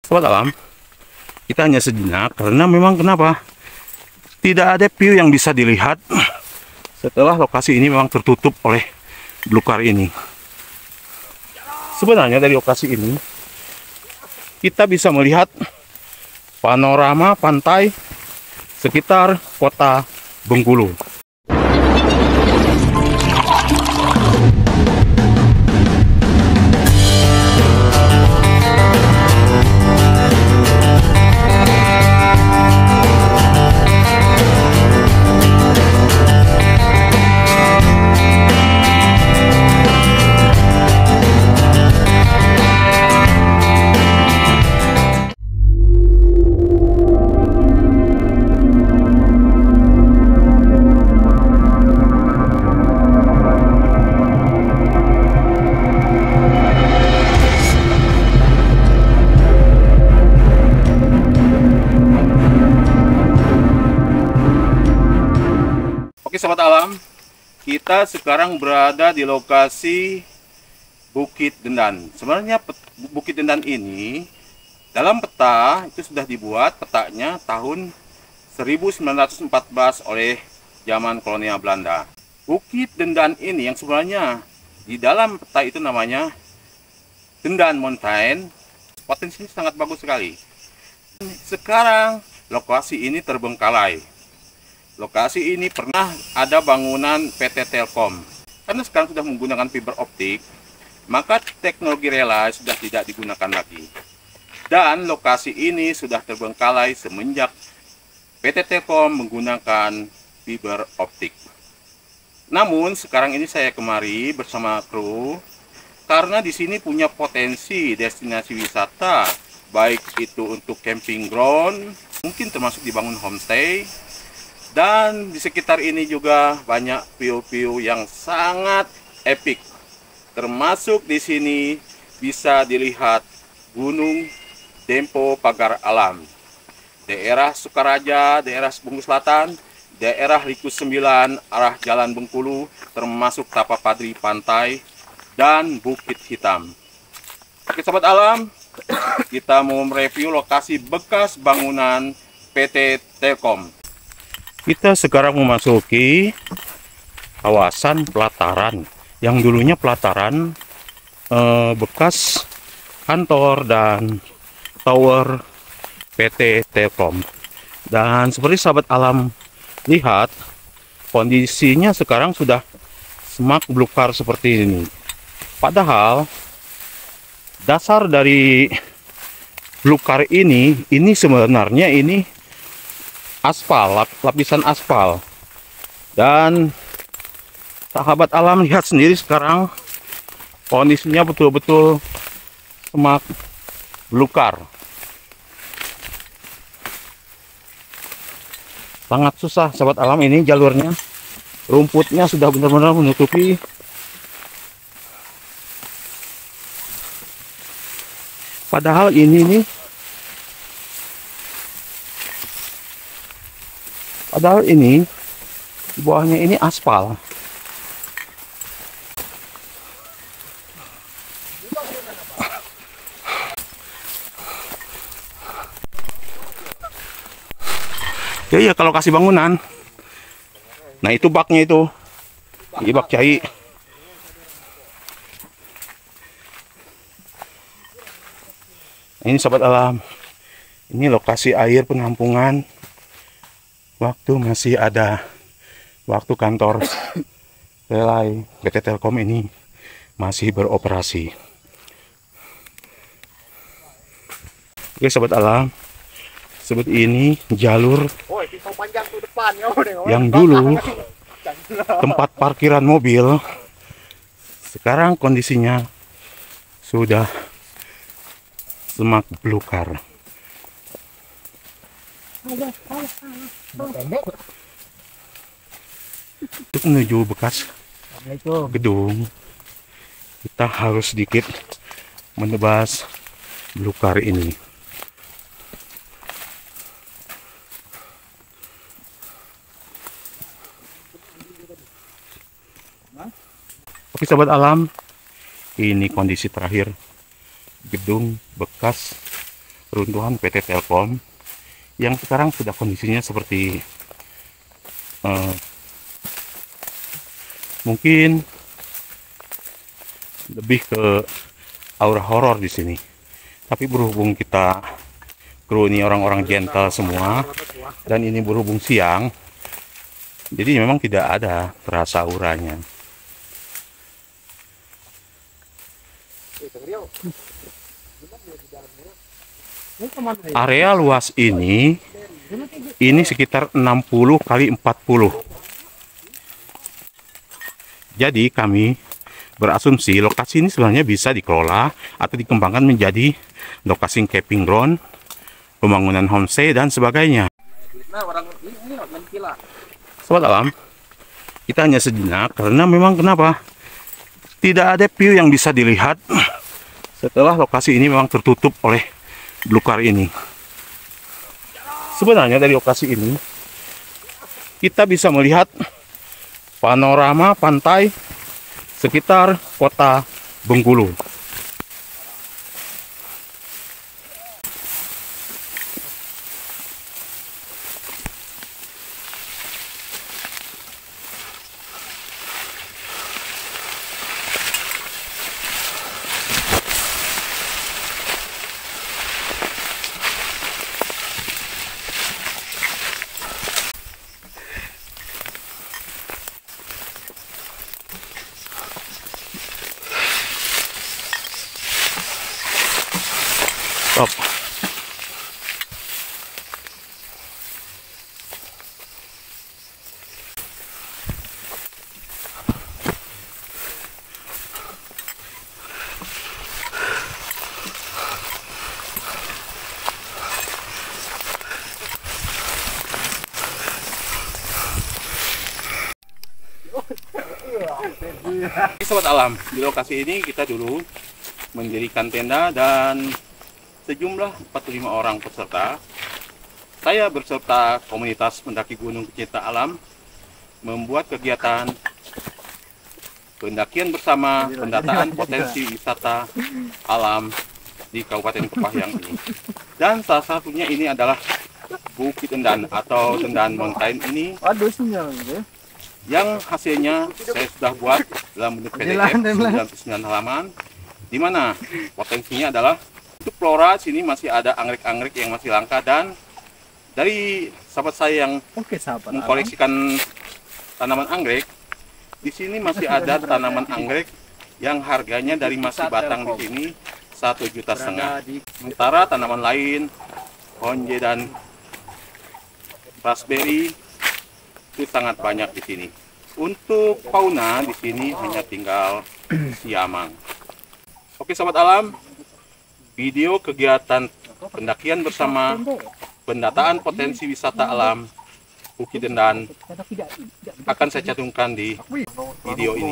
Sobat alam, kita hanya sejenak karena memang kenapa? Tidak ada view yang bisa dilihat setelah lokasi ini memang tertutup oleh belukar ini. Sebenarnya dari lokasi ini kita bisa melihat panorama pantai sekitar kota Bengkulu. Oke sahabat alam, kita sekarang berada di lokasi Bukit Dendan. Sebenarnya Bukit Dendan ini dalam peta itu sudah dibuat petanya tahun 1914 oleh zaman kolonial Belanda. Bukit Dendan ini yang sebenarnya di dalam peta itu namanya Dendan Mountain, potensinya sangat bagus sekali. Sekarang lokasi ini terbengkalai. Lokasi ini pernah ada bangunan PT Telkom. Karena sekarang sudah menggunakan fiber optik, maka teknologi relay sudah tidak digunakan lagi. Dan lokasi ini sudah terbengkalai semenjak PT Telkom menggunakan fiber optik. Namun sekarang ini saya kemari bersama kru karena di sini punya potensi destinasi wisata, baik itu untuk camping ground, mungkin termasuk dibangun homestay. Dan di sekitar ini juga banyak view-view yang sangat epic. Termasuk di sini bisa dilihat Gunung Dempo Pagar Alam, daerah Sukaraja, daerah Bengkulu Selatan, daerah Liku 9, arah Jalan Bengkulu, termasuk Tapapadri Pantai, dan Bukit Hitam. Oke sobat alam, kita mau mereview lokasi bekas bangunan PT Telkom. Kita sekarang memasuki kawasan pelataran yang dulunya pelataran bekas kantor dan tower PT Telkom. Dan seperti sahabat alam lihat, kondisinya sekarang sudah semak belukar seperti ini. Padahal dasar dari belukar ini sebenarnya ini aspal, lapisan aspal. Dan sahabat alam lihat sendiri sekarang kondisinya betul-betul semak belukar. Sangat susah sahabat alam ini jalurnya. Rumputnya sudah benar-benar menutupi. Padahal ini nih, di bawahnya ini aspal. Ya kalau kasih bangunan. Nah itu baknya itu. Ini bak cai. Ini sahabat alam. Ini lokasi air penampungan waktu masih ada, waktu kantor relay PT Telkom ini masih beroperasi. Oke sahabat alam, seperti ini jalur yang dulu tempat parkiran mobil. Sekarang kondisinya sudah semak belukar. Untuk menuju bekas gedung, kita harus sedikit menebas belukar ini. Oke sahabat alam, ini kondisi terakhir gedung bekas peruntuhan PT Telkom yang sekarang sudah kondisinya seperti mungkin lebih ke aura horor di sini. Tapi berhubung kita kru ini orang-orang gentle semua dan ini berhubung siang, jadi memang tidak ada terasa auranya. Area luas ini sekitar 60 kali 40. Jadi kami berasumsi lokasi ini sebenarnya bisa dikelola atau dikembangkan menjadi lokasi camping ground, pembangunan homestay dan sebagainya. Sobat alam, kita hanya sejenak karena memang kenapa? Tidak ada view yang bisa dilihat setelah lokasi ini memang tertutup oleh belukar ini. Sebenarnya dari lokasi ini kita bisa melihat panorama pantai sekitar kota Bengkulu. Stop. Sobat alam, di lokasi ini kita dulu mendirikan tenda dan sejumlah 45 orang peserta. Saya berserta komunitas pendaki gunung pecinta alam membuat kegiatan pendakian bersama pendataan potensi wisata alam di Kabupaten Kepahyang ini. Dan salah satunya ini adalah Bukit Tendan atau Tendan Mountain ini, yang hasilnya saya sudah buat dalam bentuk PDF 99 halaman, di mana potensinya adalah untuk flora sini masih ada anggrek-anggrek yang masih langka, dan dari sahabat saya yang mengkoleksikan tanaman anggrek, di sini masih ada tanaman anggrek yang harganya dari masih batang di sini 1,5 juta. Sementara tanaman lain, honje dan raspberry itu sangat banyak di sini. Untuk fauna di sini hanya tinggal siamang. Oke sobat alam, video kegiatan pendakian bersama pendataan potensi wisata alam Bukit Tendan akan saya cantumkan di video ini.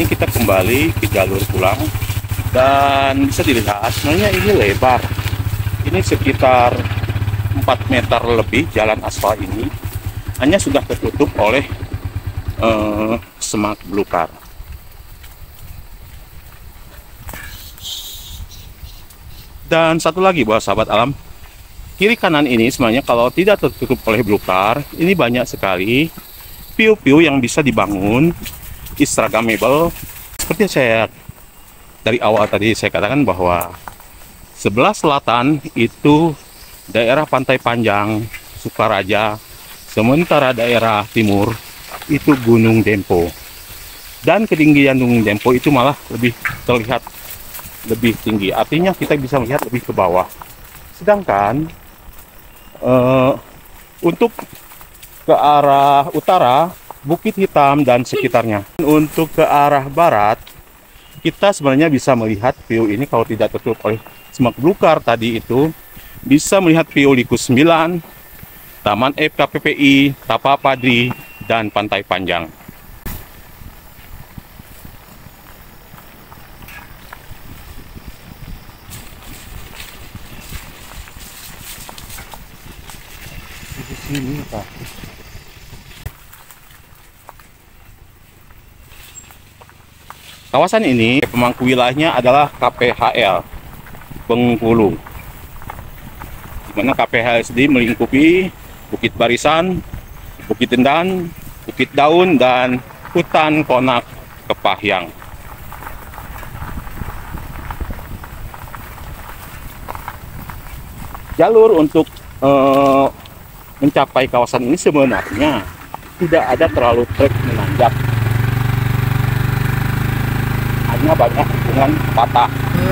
ini kita kembali ke jalur pulang, dan bisa dilihat sebenarnya ini lebar. Ini sekitar 4 meter lebih jalan aspal ini hanya sudah tertutup oleh semak belukar. Dan satu lagi buat sahabat alam, kiri kanan ini sebenarnya kalau tidak tertutup oleh belukar, ini banyak sekali view-view yang bisa dibangun instagramable. Seperti saya dari awal tadi saya katakan bahwa sebelah selatan itu daerah Pantai Panjang, Sukaraja, sementara daerah timur itu Gunung Dempo. Dan ketinggian Gunung Dempo itu malah lebih terlihat lebih tinggi, artinya kita bisa melihat lebih ke bawah. Sedangkan untuk ke arah utara, Bukit Hitam dan sekitarnya. Untuk ke arah barat, kita sebenarnya bisa melihat view ini kalau tidak tertutup oleh semak belukar tadi itu, bisa melihat view Liku 9, Taman FKPPI, Tapapadri, dan Pantai Panjang. Di sini, Pak. Kawasan ini pemangku wilayahnya adalah KPHL Bengkulu, di mana KPHL sendiri melingkupi Bukit Barisan, Bukit Dendan, Bukit Daun, dan hutan Konak Kepahyang. Jalur untuk mencapai kawasan ini sebenarnya tidak ada terlalu trek menanjak, hanya banyak tikungan patah.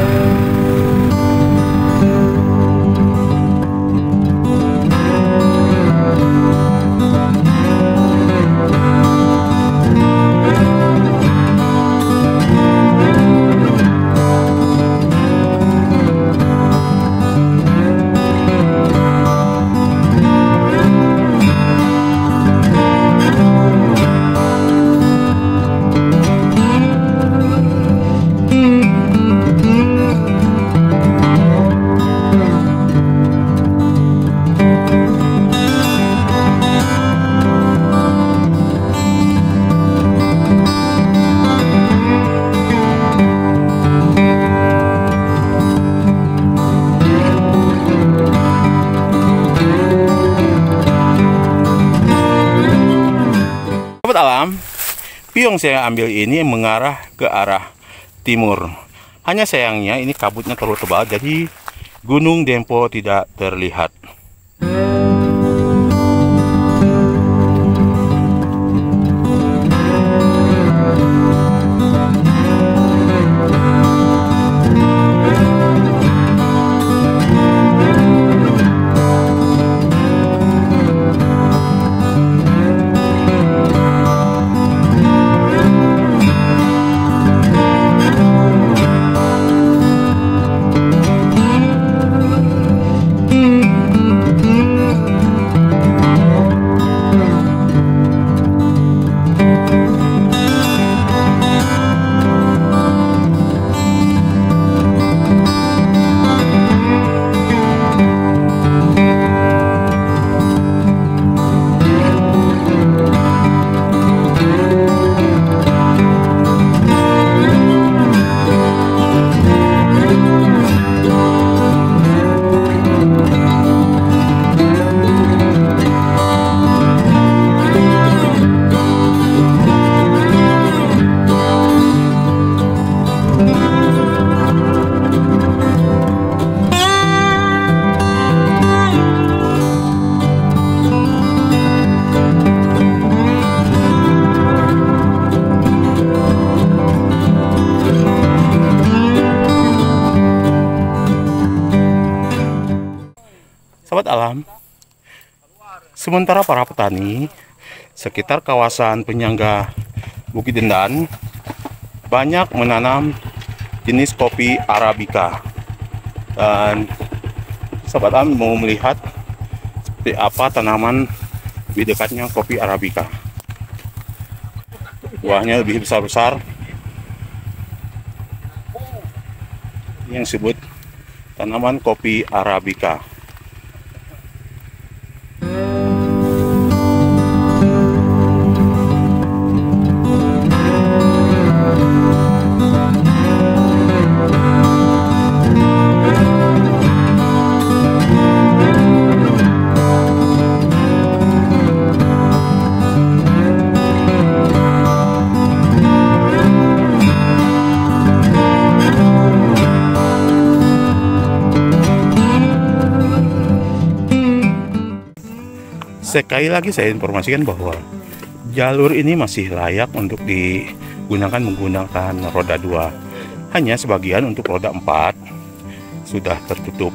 Sahabat alam, view yang saya ambil ini mengarah ke arah timur. Hanya sayangnya ini kabutnya terlalu tebal, jadi Gunung Dempo tidak terlihat. Sahabat alam, sementara para petani sekitar kawasan penyangga Bukit Dendan banyak menanam jenis kopi Arabica, dan sahabat alam mau melihat seperti apa tanaman di dekatnya kopi Arabica. Buahnya lebih besar-besar yang disebut tanaman kopi Arabica. Sekali lagi saya informasikan bahwa jalur ini masih layak untuk digunakan menggunakan roda 2. Hanya sebagian untuk roda 4 sudah tertutup.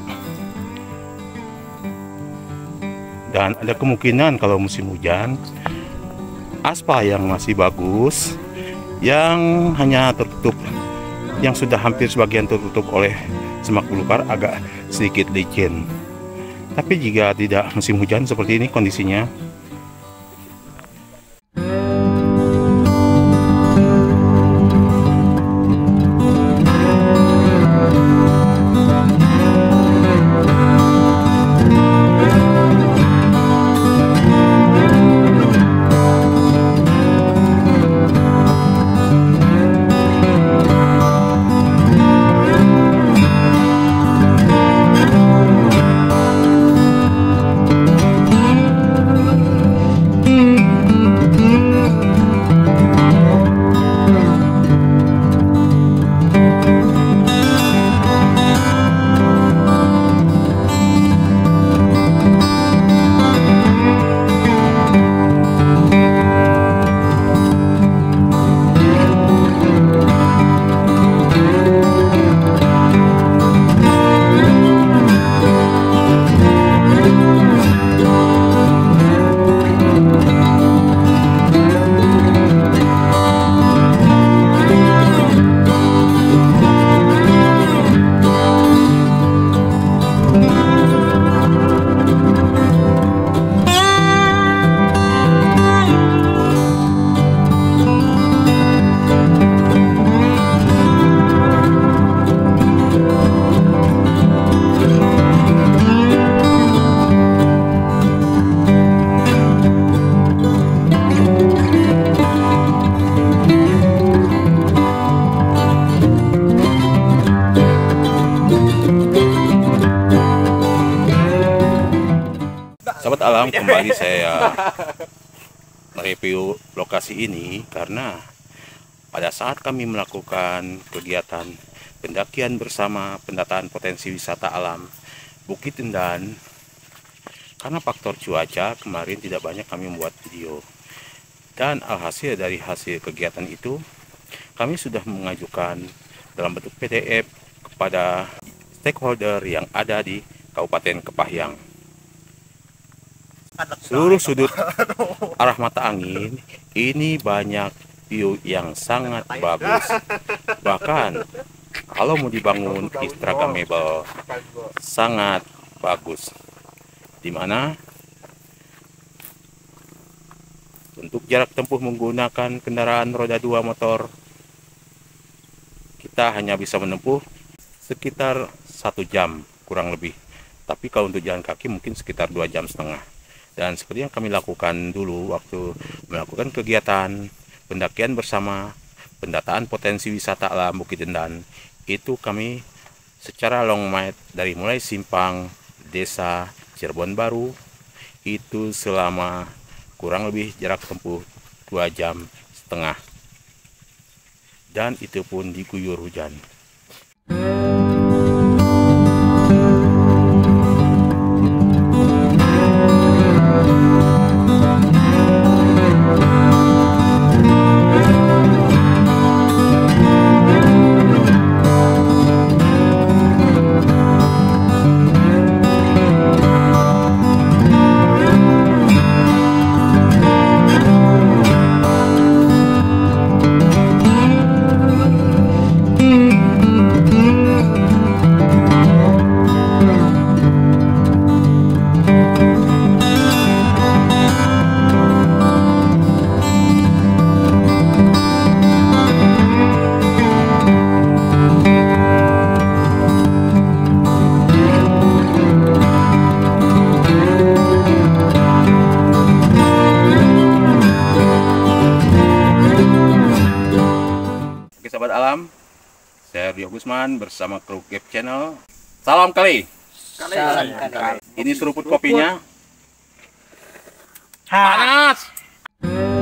Dan ada kemungkinan kalau musim hujan, aspal yang masih bagus, yang hanya tertutup, yang sudah hampir sebagian tertutup oleh semak belukar, agak sedikit licin. Tapi jika tidak musim hujan seperti ini kondisinya, sahabat alam, kembali saya mereview lokasi ini karena pada saat kami melakukan kegiatan pendakian bersama pendataan potensi wisata alam Bukit Tendan, karena faktor cuaca kemarin tidak banyak kami membuat video, dan alhasil dari hasil kegiatan itu kami sudah mengajukan dalam bentuk PDF kepada stakeholder yang ada di Kabupaten Kepahyang. Seluruh sudut arah mata angin ini banyak view yang sangat bagus. Bahkan kalau mau dibangun instagramable sangat bagus, dimana untuk jarak tempuh menggunakan kendaraan roda 2 motor kita hanya bisa menempuh sekitar 1 jam kurang lebih, tapi kalau untuk jalan kaki mungkin sekitar 2,5 jam. Dan seperti yang kami lakukan dulu waktu melakukan kegiatan pendakian bersama pendataan potensi wisata alam Bukit Tendan, itu kami secara long ride dari mulai simpang desa Cirebon Baru itu selama kurang lebih jarak tempuh 2,5 jam, dan itu pun diguyur hujan. Saya Rio Gusman bersama kru Gap Channel. Salam kali. Salam kali. Ini seruput kopinya. Panas.